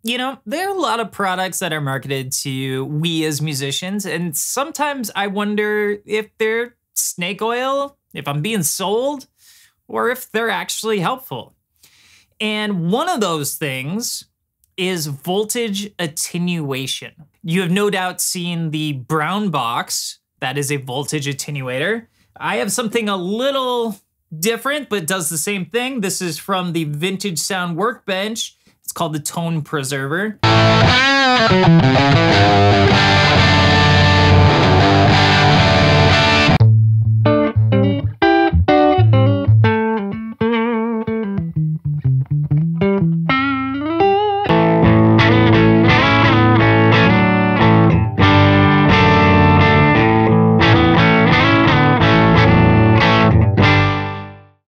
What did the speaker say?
You know, there are a lot of products that are marketed to we as musicians, and sometimes I wonder if they're snake oil, if I'm being sold, or if they're actually helpful. And one of those things is voltage attenuation. You have no doubt seen the brown box. That is a voltage attenuator. I have something a little different, but does the same thing. This is from the Vintage Sound Workbench. It's called the Tone Preserver.